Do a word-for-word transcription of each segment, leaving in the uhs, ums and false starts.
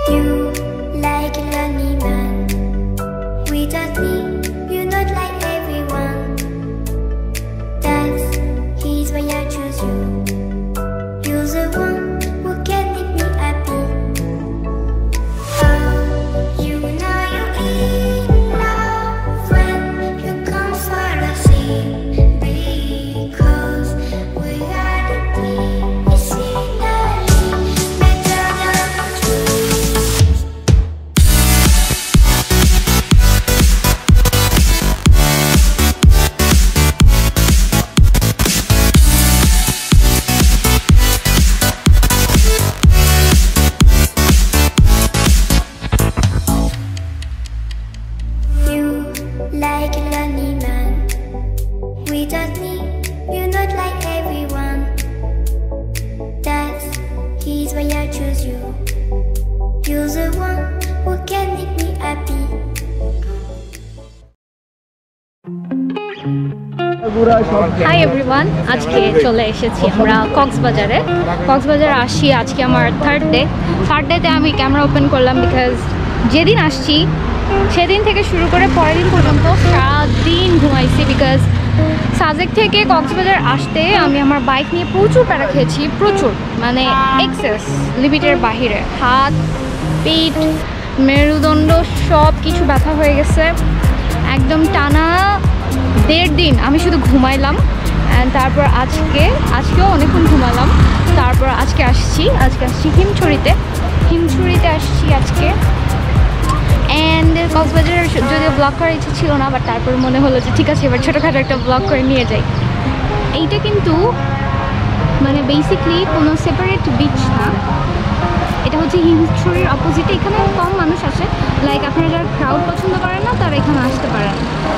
Hi everyone, আজকে চলে এসেছি আমরা কক্সবাজারে। কক্সবাজার আসি আজকে আমার থার্ড ডে। থার্ড ডেতে আমি ক্যামেরা ওপেন করলাম বিকজ যেদিন আসছি সেদিন থেকে শুরু করে পরের দিন পর্যন্ত সারাদিন ঘুমাইছি। বিকজ সাজেক থেকে কক্সবাজার আসতে আমি আমার বাইক নিয়ে প্রচুর প্যারা খেয়েছি, প্রচুর মানে এক্সেস লিমিটের বাহিরে। হাত, পিঠ, মেরুদণ্ড সব কিছু ব্যথা হয়ে গেছে। একদম টানা দেড় দিন আমি শুধু ঘুমাইলাম। অ্যান্ড তারপর আজকে আজকেও অনেকক্ষণ ঘুমালাম। তারপর আজকে আসছি আজকে আসছি হিমছড়িতে হিমছড়িতে আসছি আজকে। অ্যান্ড কক্সবাজারের যদিও ব্লগ করার ইচ্ছে ছিল না, বাট তারপর মনে হলো যে ঠিক আছে এবার ছোটোখাটো একটা ব্লগ করে নিয়ে যাই। এইটা কিন্তু মানে বেসিকলি কোনো সেপারেট বিচ না, এটা হচ্ছে হিমছড়ির অপোজিটে। এখানে কম মানুষ আসে, লাইক আপনারা যারা ক্রাউড পছন্দ করেন না তারা এখানে আসতে পারেন।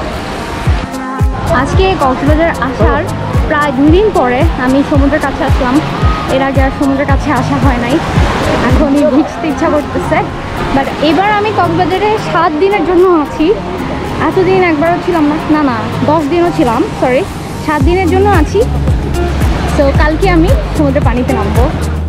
আজকে কক্সবাজার আসার প্রায় দুই দিন পরে আমি সমুদ্রের কাছে আসলাম। এর আগে আর সমুদ্রের কাছে আসা হয় নাই, এখনই ভিজতে ইচ্ছা করতেছে। বাট এবার আমি কক্সবাজারে সাত দিনের জন্য আছি। এতদিন একবারও ছিলাম না, না না দশ দিনও ছিলাম, সরি সাত দিনের জন্য আছি। তো কালকে আমি সমুদ্রের পানিতে নামবো।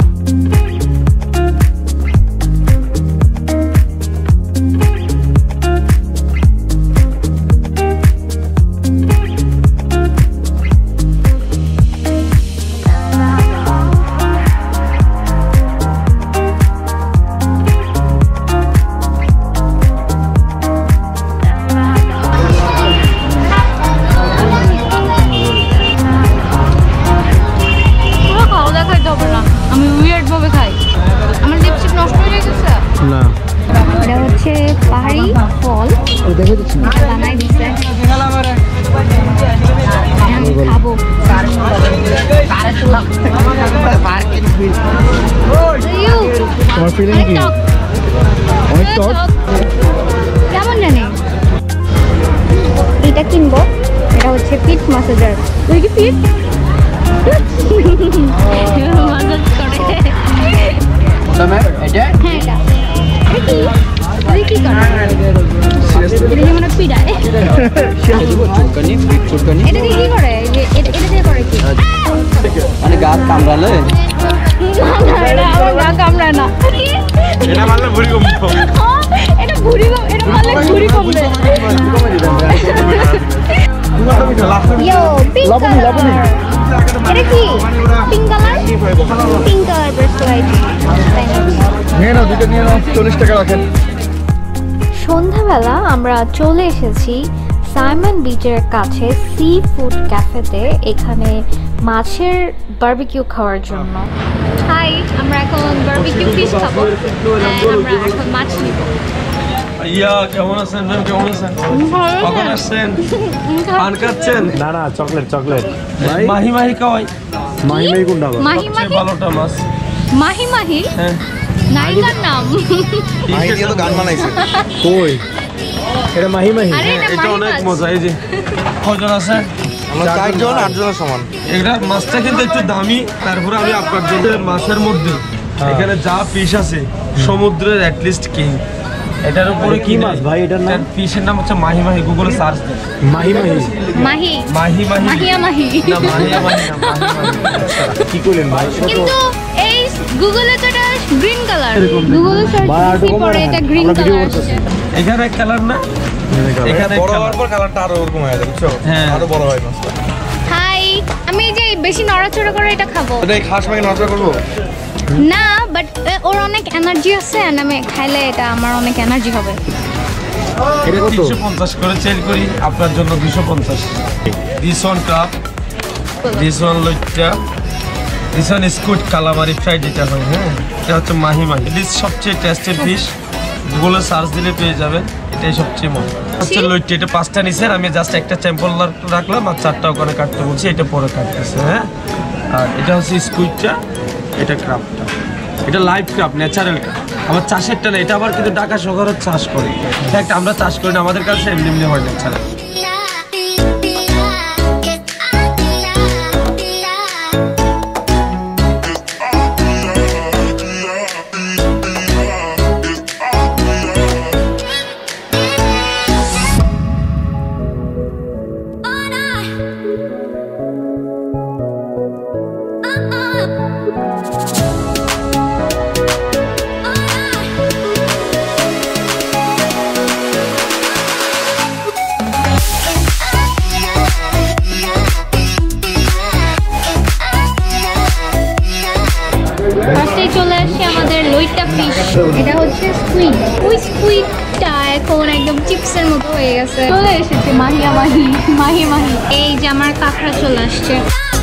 বানাই দিচ্ছে খাবো। কেমন জানি এটা কিনবো। এটা হচ্ছে ফিট ম্যাসাজার। তুই কি ফিট ম্যাসাজ করে? হ্যাঁ এটা কি তুই কি কর? মানে পিড়ায় এটা দিয়ে কি করে? এটা দিয়ে করে কি? মানে গা কামড়ালে? আমার গা কামড়ায় না। এটা মারলে ভুঁড়ি কমবে। এটা ভুঁড়ি কম, এটা মারলে ভুঁড়ি কমবে। Yo pink colour. এটা কি pink colour? Pink colour bracelet. নিয়ে নাও, দুটো নিয়ে নাও, চল্লিশ টাকা রাখেন। সন্ধ্যাবেলা আমরা চলে এসেছি সাইমন বিচের কাছে সি ফুড ক্যাফেতে, এখানে মাছের বারবিকিউ খাওয়ার জন্য। হাই, আমরা এখন বারবিকিউ ফিশ খাবো। আমরা এখন মাছ নিব। ইয়া কেমন আছেন ম্যাম? কেমন আছেন? কখন আসছেন? পান খাচ্ছেন? না না চকলেট চকলেট। মাহি মাহি খাওয়াই। মাহি মাহি কোনটা? মাহি মাহি ভালোটা মাছ। মাহি মাহি? হ্যাঁ নায়িকার নাম। মাহি দিয়ে তো গান বানাইছে। কই এটা মাহি মাহি? এটা অনেক মজা। এই যে কজন আছে? আমরা চারজন আটজনের সমান। এটা মাছটা কিন্তু একটু দামি। তারপরে আমি আপনার জন্য মাছের মধ্যে এখানে যা ফিশ আছে সমুদ্রের অ্যাটলিস্ট কিং। এটার উপরে কি মাছ ভাই? এটার নাম ফিশের নাম হচ্ছে মাহি মাহি। গুগলে সার্চ দেন mahi mahi. Mahi mahi mahi মাহিয়া মাহি না মাহিয়া মাহি না মাহি মাহি। কি করলেন ভাই? কিন্তু এই গুগলে তো এটা গ্রিন কালার গুগলে সার্চ করতে পরে এটা গ্রিন কালার আসছে এখানে কালার না এখানে বড় হওয়ার পর কালারটা আরো ওরকম হয়ে যাবে বুঝছো হ্যাঁ আরো বড় হয় মাছটা হাই আমি যে বেশি নড়াচড়া করে এটা খাবো এটা এই খাস মাকে নষ্ট করব না বাট ওর অনেক এনার্জি আছে আর আমি খাইলে এটা আমার অনেক এনার্জি হবে এটা কত তিনশো পঞ্চাশ করে সেল করি আপনার জন্য দুশো পঞ্চাশ this one cup this one লইটা দিস ওয়ান স্কুট কালামারি ফ্রাই যেটা হয় হ্যাঁ এটা হচ্ছে মাহি মাহি দিস সবচেয়ে টেস্টেড ফিশ গুগলে সার্চ দিলে পেয়ে যাবেন এটাই সবচেয়ে মজা হচ্ছে লইটা এটা পাঁচটা নিছেন আমি জাস্ট একটা স্যাম্পল রাখলাম আর চারটা ওখানে কাটতে বলছি এটা পরে কাটতেছে হ্যাঁ আর এটা হচ্ছে স্কুইটটা এটা ক্রাফটটা এটা লাইভ ক্রাফট ন্যাচারাল ক্রাফট আমার চাষেরটা না এটা আবার কিন্তু ঢাকা শহরে চাষ করি একটা আমরা চাষ করি না আমাদের কাছে এমনি এমনি হয় ন্যাচারাল চলে আসছে আমাদের লইটা ফিশ এটা হচ্ছে স্কুইড ওই স্কুইডটা এখন একদম চিপসের মতো হয়ে গেছে চলে এসেছে মাহিয়া মাহি মাহি মাহি এই যে আমার কাঁকড়া চলে আসছে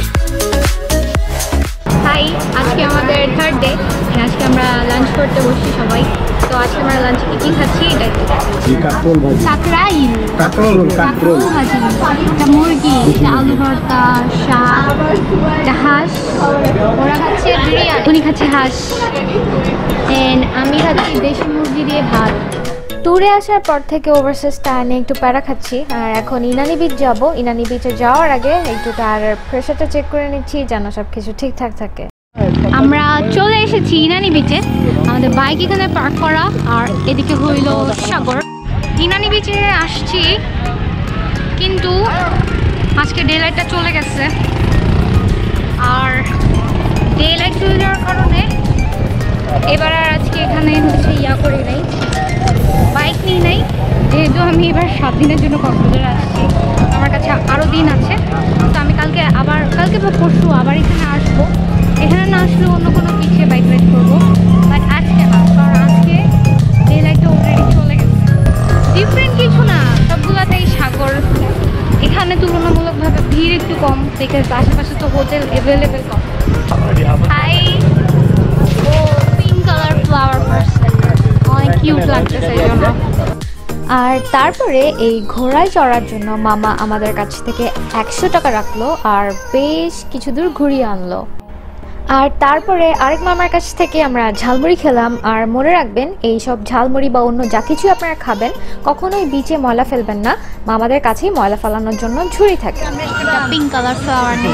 হাই আজকে আমাদের থার্ড ডে আজকে আমরা লাঞ্চ করতে বসছি সবাই তো আজকে আমরা লাঞ্চে কি খাচ্ছি এটা কাকরোল ভাজি সাকরাই কাকরোল কাকরোল ভাজি এটা মুরগি এটা আলু ভর্তা শাক এটা হাঁস ওরা খাচ্ছে বিরিয়ানি উনি খাচ্ছে হাঁস এন্ড আমি খাচ্ছি দেশি মুরগি দিয়ে ভাত ট্যুরে আসার পর থেকে ওভারসিজ টাইনে একটু প্যারা খাচ্ছি আর এখন ইনানি বিচ যাব ইনানি বিচে যাওয়ার আগে একটু তার প্রেশারটা চেক করে নিচ্ছি যেন সব কিছু ঠিকঠাক থাকে আমরা চলে এসেছি ইনানি বিচে আমাদের বাইক এখানে পার্ক করা আর এদিকে হইল সাগর ইনানি বিচে আসছি কিন্তু আজকে ডে লাইটটা চলে গেছে আর ডে লাইট চলে যাওয়ার কারণে এবার আর আজকে এখানে হচ্ছে ইয়া করি নাই বাইক নিই নাই যেহেতু আমি এবার সাত দিনের জন্য কক্সবাজারে আসছি আমার কাছে আরও দিন আছে তো আমি কালকে আবার কালকে বা পরশু আবার এখানে আসবো এখানে না আসলে অন্য কোনো পিছিয়ে বাইক রাইড করবো বাট আজকে না কারণ আজকে ডে লাইটটা অলরেডি চলে গেছে ডিফারেন্ট কিছু না সবগুলোতেই সাগর এখানে তুলনামূলকভাবে ভিড় একটু কম বিকজ আশেপাশে তো হোটেল অ্যাভেলেবেল কম হাই ও পিঙ্ক কালার ফ্লাওয়ার পার্সন অনেক কিউট লাগতেছে এই জন্য আর তারপরে এই ঘোড়ায় চড়ার জন্য মামা আমাদের কাছ থেকে একশো টাকা রাখলো আর বেশ কিছু দূর ঘুরিয়ে আনলো আর তারপরে আরেক মামার কাছ থেকে আমরা ঝালমুড়ি খেলাম আর মনে রাখবেন এই সব ঝালমুড়ি বা অন্য যা কিছু আপনারা খাবেন কখনোই বিচে ময়লা ফেলবেন না মামাদের কাছেই ময়লা ফেলানোর জন্য ঝুড়ি থাকে পিঙ্ক কালার ফ্লাওয়ার নেব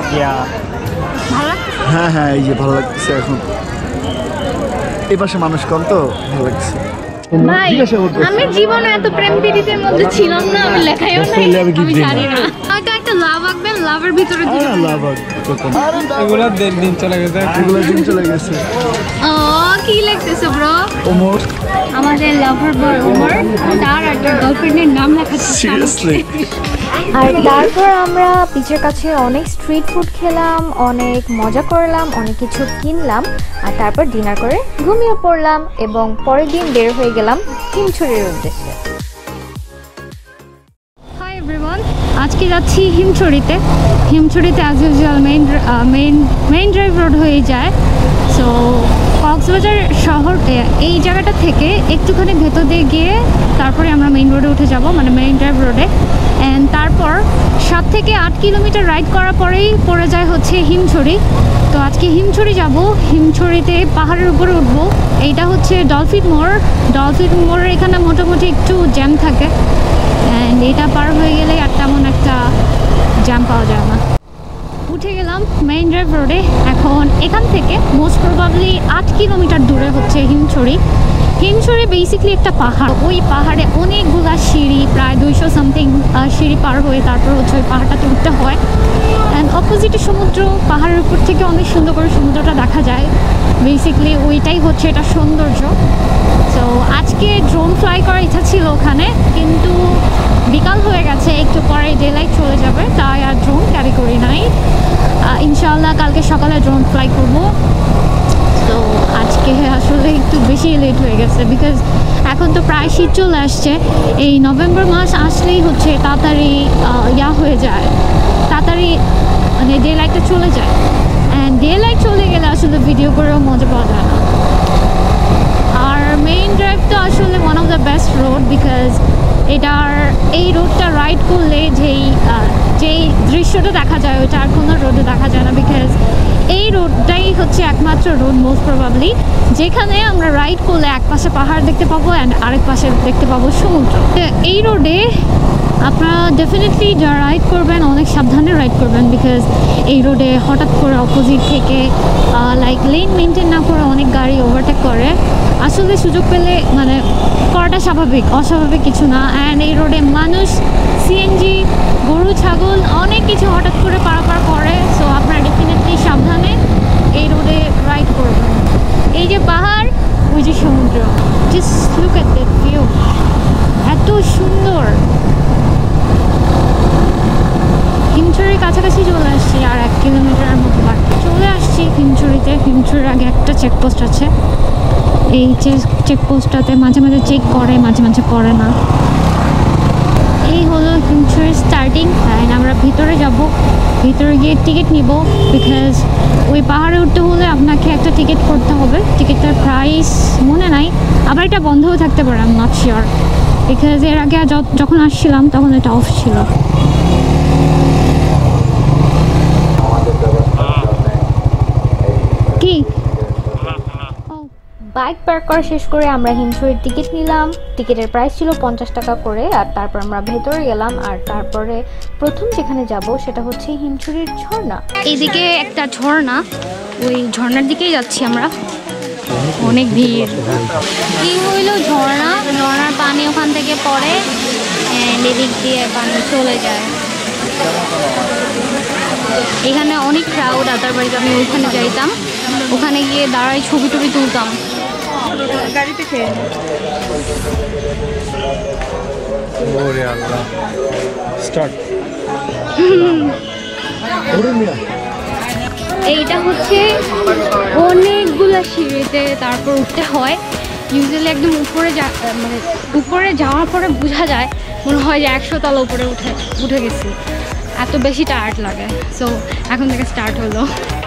হ্যাঁ হ্যাঁ এই যে ভালো লাগতেছে এখন এই পাশে মানুষ কম তো ভালো লাগছে ভাই আমি জীবনে এত প্রেম প্রীতির মধ্যে ছিলাম না আমি লেখাইও নাই আমি জানি না হয়তো একটা লাভ আঁকবেন লাভের ভিতরে হ্যাঁ লাভ এগুলো দিন দিন চলে গেছে এগুলো দিন চলে গেছে ও কি লাগতেছে ব্রো ওমর আমাদের লাভার বয় ওমর তার একটা গার্লফ্রেন্ডের নাম লেখা আছে সিরিয়াসলি আর তারপর আমরা বিচের কাছে অনেক স্ট্রিট ফুড খেলাম অনেক মজা করলাম অনেক কিছু কিনলাম আর তারপর ডিনার করে ঘুমিয়ে পড়লাম এবং পরের দিন বের হয়ে গেলাম হিমছড়ির উদ্দেশ্যে হাই এভরিওয়ান আজকে যাচ্ছি হিমছড়িতে হিমছড়িতে as usual main main main drive road হয়ে যায় সো কক্সবাজার শহর এই জায়গাটা থেকে একটুখানি ভেতর দিয়ে গিয়ে তারপরে আমরা মেইন রোডে উঠে যাব মানে মেইন ড্রাইভ রোডে অ্যান্ড তারপর সাত থেকে আট কিলোমিটার রাইড করার পরেই পড়ে যায় হচ্ছে হিমছড়ি তো আজকে হিমছড়ি যাব হিমছড়িতে পাহাড়ের উপরে উঠবো এইটা হচ্ছে ডলফিন মোড় ডলফিন মোড়ের এখানে মোটামুটি একটু জ্যাম থাকে অ্যান্ড এটা পার হয়ে গেলে আর তেমন একটা জ্যাম পাওয়া যায় না উঠে গেলাম মেইন ড্রাইভ রোডে এখন এখান থেকে মোস্ট প্রবাবলি আট কিলোমিটার দূরে হচ্ছে হিমছড়ি হিমছড়ি বেসিক্যালি একটা পাহাড়, ওই পাহাড়ে অনেকগুলা সিঁড়ি, প্রায় দুইশো সামথিং সিঁড়ি পার হয়ে তারপর হচ্ছে ওই পাহাড়টাতে উঠতে হয়। অ্যান্ড অপোজিটে সমুদ্র, পাহাড়ের উপর থেকে অনেক সুন্দর করে সমুদ্রটা দেখা যায়। বেসিক্যালি ওইটাই হচ্ছে এটা সৌন্দর্য। তো আজকে ড্রোন ফ্লাই করার ইচ্ছা ছিল ওখানে, কিন্তু বিকাল হয়ে গেছে, একটু পরে ডে লাইট চলে যাবে, তাই আর ড্রোন ক্যারি করি নাই। ইনশাআল্লাহ কালকে সকালে ড্রোন ফ্লাই করব। তো আজকে আসলে একটু বেশি লেট হয়ে গেছে, বিকজ এখন তো প্রায় শীত চলে আসছে। এই নভেম্বর মাস আসলেই হচ্ছে তাড়াতাড়ি ইয়া হয়ে যায়, তাড়াতাড়ি মানে ডে লাইটটা চলে যায়। অ্যান্ড ডে লাইট চলে গেলে আসলে ভিডিও করেও মজা পাওয়া যায় না। আর মেইন ড্রাইভ তো আসলে one of the best road, because এটার এই রোডটা রাইড করলে যেই যেই দৃশ্যটা দেখা যায় ওইটা আর কোনো রোডে দেখা যায় না, বিকজ এই রোডটাই হচ্ছে একমাত্র রোড মোস্ট প্রবাবলি যেখানে আমরা রাইড করলে এক পাশে পাহাড় দেখতে পাবো অ্যান্ড আরেক পাশে দেখতে পাবো সমুদ্র। এই রোডে আপনারা ডেফিনেটলি যারা রাইড করবেন অনেক সাবধানে রাইড করবেন, বিকজ এই রোডে হঠাৎ করে অপোজিট থেকে লাইক লেন মেনটেন না করে অনেক গাড়ি ওভারটেক করে। আসলে সুযোগ পেলে মানে করাটা স্বাভাবিক, অস্বাভাবিক কিছু না। অ্যান্ড এই রোডে মানুষ, সিএনজি, গরু, ছাগল অনেক কিছু হঠাৎ করে পারাপার করে। সো আপনারা ডেফিনেটলি সাবধানে এই রোডে রাইড করবেন। এই যে পাহাড়, ওই যে সমুদ্র, just look at that view, এত সুন্দর। হিমছড়ির কাছাকাছি চলে আসছি, আর এক কিলোমিটারের মতো বাকি চলে আসছি হিমছড়িতে। হিমছড়ির আগে একটা চেকপোস্ট আছে, এই চেকপোস্টটাতে মাঝে মাঝে চেক করে, মাঝে মাঝে করে না। এই হলো হিমছড়ির স্টার্টিং। অ্যান্ড আমরা ভিতরে যাব, ভিতরে গিয়ে টিকিট নিব, বিকজ ওই পাহাড়ে উঠতে হলে আপনাকে একটা টিকিট করতে হবে। টিকিটটার প্রাইস মনে নাই, আবার এটা বন্ধও থাকতে পারে, I am not sure, because এর আগে যখন আসছিলাম তখন এটা অফ ছিল। কি বাইক পার্ক করা শেষ করে আমরা হিমছড়ির টিকিট নিলাম। টিকিটের প্রাইস ছিল পঞ্চাশ টাকা করে। আর তারপর আমরা ভেতরে গেলাম, আর তারপরে প্রথম যেখানে যাব সেটা হচ্ছে হিমছড়ির ঝর্ণা। এইদিকে একটা ঝর্ণা, ওই ঝর্ণার দিকেই যাচ্ছি আমরা। অনেক ভিড়। কি হইল ঝর্ণা, ঝর্ণার পানি ওখান থেকে পড়ে, এদিক দিয়ে পানি চলে যায়। এখানে অনেক ক্রাউড, আদারওয়াইজ আমি ওইখানে যাইতাম, ওখানে গিয়ে দাঁড়াই ছবি টবি তুলতাম। গাড়িতে খেয়ে এইটা হচ্ছে অনেকগুলা সিঁড়িতে তারপর উঠতে হয়। ইউজুয়ালি একদম উপরে যা মানে উপরে যাওয়ার পরে বোঝা যায় মনে হয় যে একশো তলা উপরে উঠে উঠে গেছি, এত বেশি টায়ার্ড লাগে। সো এখন থেকে স্টার্ট হলো।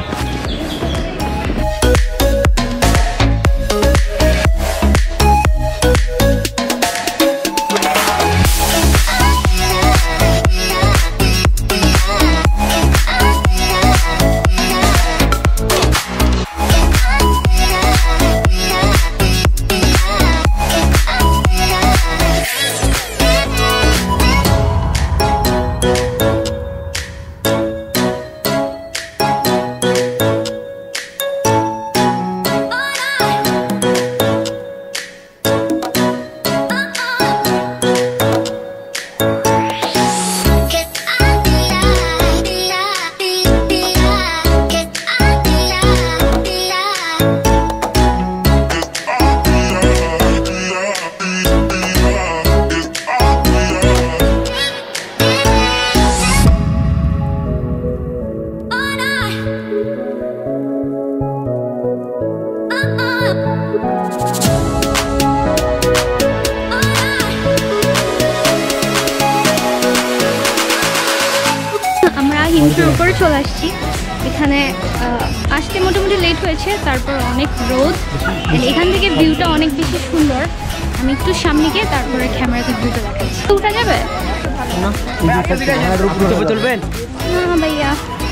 হিমছড়ির উপরে চলে আসছি। এখানে আসতে মোটামুটি লেট হয়েছে, তারপর অনেক রোদ। এখান থেকে ভিউটা অনেক বেশি সুন্দর। আমি একটু সামনে গিয়ে তারপরে ক্যামেরাতে ভিউটা দেখাচ্ছি। উঠা যাবে না ভাইয়া।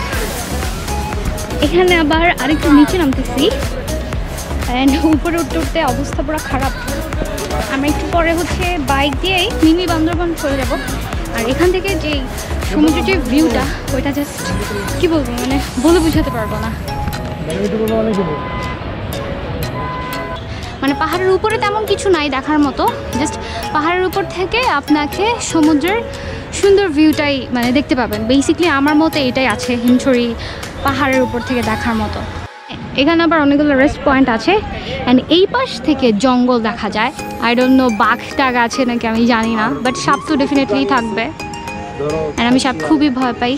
এখানে আবার আরেকটু নিচে নামতেছি, অ্যান্ড উপরে উঠতে উঠতে অবস্থা পুরো খারাপ। আমরা একটু পরে হচ্ছে বাইক দিয়েই মিনি বান্দরবান চলে যাব। আর এখান থেকে যে সমুদ্রের যে ভিউটা, ওইটা জাস্ট কি বলবো, মানে বলে বোঝাতে পারবো না। মানে পাহাড়ের উপরে তেমন কিছু নাই দেখার মতো, জাস্ট পাহাড়ের উপর থেকে আপনাকে সমুদ্রের সুন্দর ভিউটাই মানে দেখতে পাবেন। বেসিক্যালি আমার মতে এটাই আছে হিমছড়ি পাহাড়ের উপর থেকে দেখার মতো। এখানে আবার অনেকগুলো রেস্ট পয়েন্ট আছে অ্যান্ড এই পাশ থেকে জঙ্গল দেখা যায়। আই ডোন্ট নো বাঘ টাঘ আছে নাকি আমি জানি না, বাট সাপ তো ডেফিনেটলি থাকবে অ্যান্ড আমি সাপ খুবই ভয় পাই।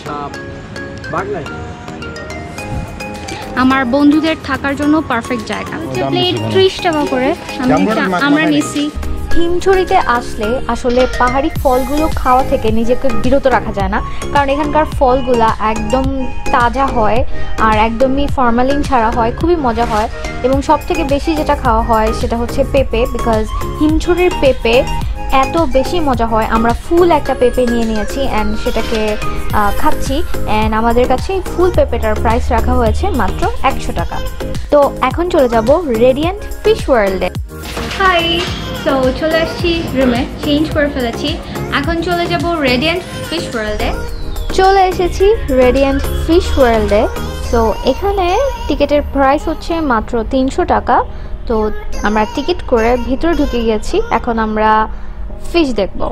আমার বন্ধুদের থাকার জন্য পারফেক্ট জায়গা। প্লেট ত্রিশ টাকা করে আমি আমরা নিচ্ছি। হিমছড়িতে আসলে আসলে পাহাড়ি ফলগুলো খাওয়া থেকে নিজেকে বিরত রাখা যায় না, কারণ এখানকার ফলগুলা একদম তাজা হয় আর একদমই ফরমালিন ছাড়া হয়, খুবই মজা হয়। এবং সব থেকে বেশি যেটা খাওয়া হয় সেটা হচ্ছে পেঁপে, বিকজ হিমছড়ির পেঁপে এত বেশি মজা হয়। আমরা ফুল একটা পেঁপে নিয়ে নিয়েছি অ্যান্ড সেটাকে খাচ্ছি অ্যান্ড আমাদের কাছে ফুল পেঁপেটার প্রাইস রাখা হয়েছে মাত্র একশো টাকা। তো এখন চলে যাব রেডিয়েন্ট ফিশ ওয়ার্ল্ডে। হাই, তো চলে আসছি রুমে, চেঞ্জ করে ফেলেছি, এখন চলে যাব রেডিয়েন্ট ফিশ ওয়ার্ল্ডে। চলে এসেছি রেডিয়েন্ট ফিশ ওয়ার্ল্ডে। তো এখানে টিকিটের প্রাইস হচ্ছে মাত্র তিনশো টাকা। তো আমরা টিকিট করে ভিতরে ঢুকে গেছি, এখন আমরা ফিশ দেখবো।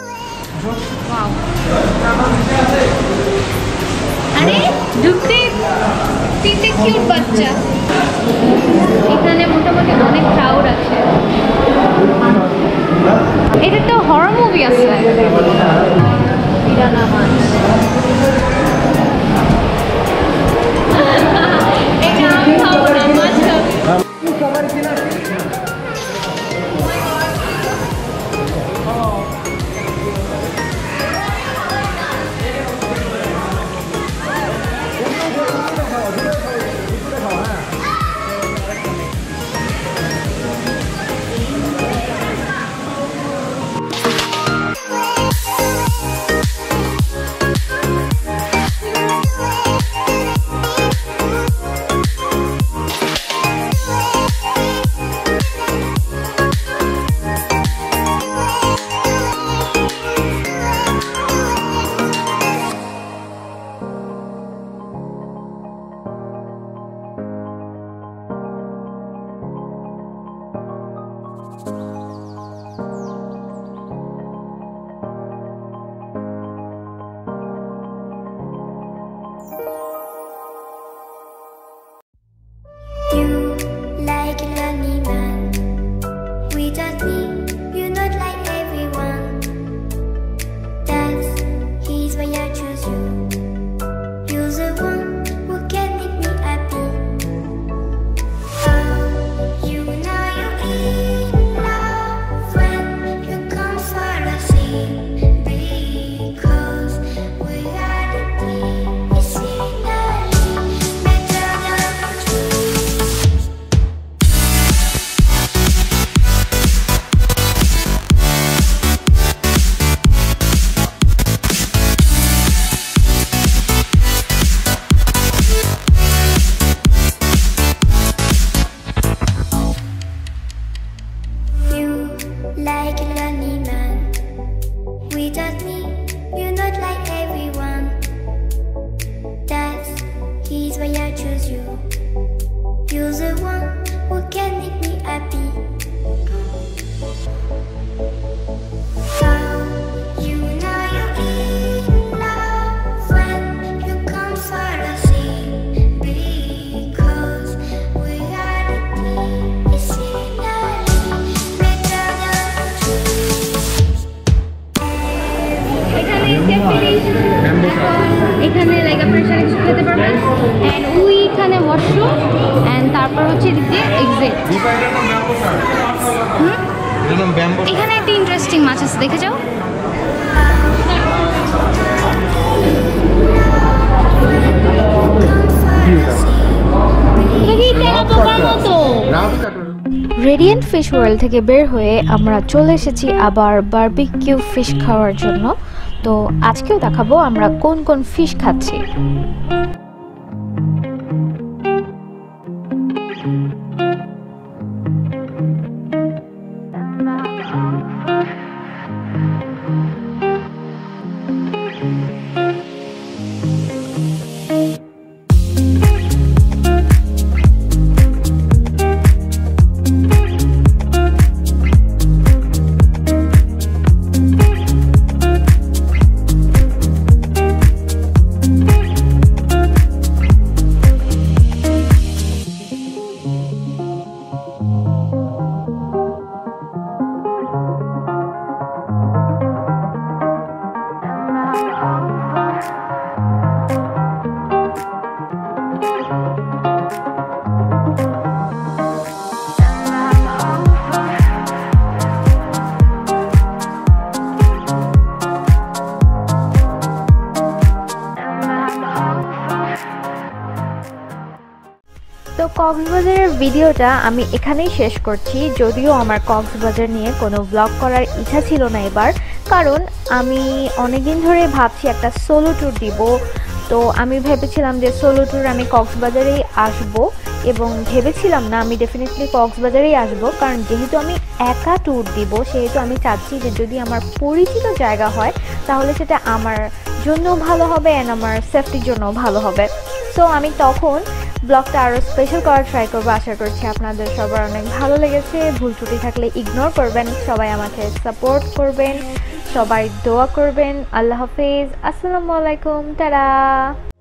আরে ঢুকতে তিনটে কিউট বাচ্চা। এখানে মোটামুটি অনেক ক্রাউড আছে। এটা তো হরর মুভি আছে। পিরানা মাছ। এটা আমি খাবো না, মাছ খাবো। এখানে লাইক আপনারা সারা কিছু খেতে পারবেন এন্ড ওইখানে ওয়াশরুম এন্ড তারপর হচ্ছে দিক দিয়ে এক্সিট। এখানে একটা ইন্টারেস্টিং মাছ আছে, দেখে যাও। রেডিয়েন্ট ফিশ ওয়ার্ল্ড থেকে বের হয়ে আমরা চলে এসেছি আবার বারবিকিউ ফিশ খাওয়ার জন্য। তো আজকেও দেখাবো আমরা কোন কোন ফিশ খাচ্ছি। কক্সবাজারের ভিডিওটা আমি এখানেই শেষ করছি। যদিও আমার কক্সবাজার নিয়ে কোনো ব্লগ করার ইচ্ছা ছিল না এবার, কারণ আমি অনেকদিন ধরে ভাবছি একটা সোলো ট্যুর দিব। তো আমি ভেবেছিলাম যে সোলো ট্যুর আমি কক্সবাজারেই আসব, এবং ভেবেছিলাম না আমি ডেফিনেটলি কক্সবাজারেই আসব, কারণ যেহেতু আমি একা ট্যুর দিব সেহেতু আমি চাচ্ছি যে যদি আমার পরিচিত জায়গা হয় তাহলে সেটা আমার জন্য ভালো হবে অ্যান্ড আমার সেফটির জন্য ভালো হবে। সো আমি তখন ব্লগটা আরও স্পেশাল করার ট্রাই করবো। আশা করছি আপনাদের সবার অনেক ভালো লেগেছে। ভুল ত্রুটি থাকলে ইগনোর করবেন, সবাই আমাকে সাপোর্ট করবেন, সবাই দোয়া করবেন। আল্লাহ হাফেজ, আসসালামু আলাইকুম, টাটা।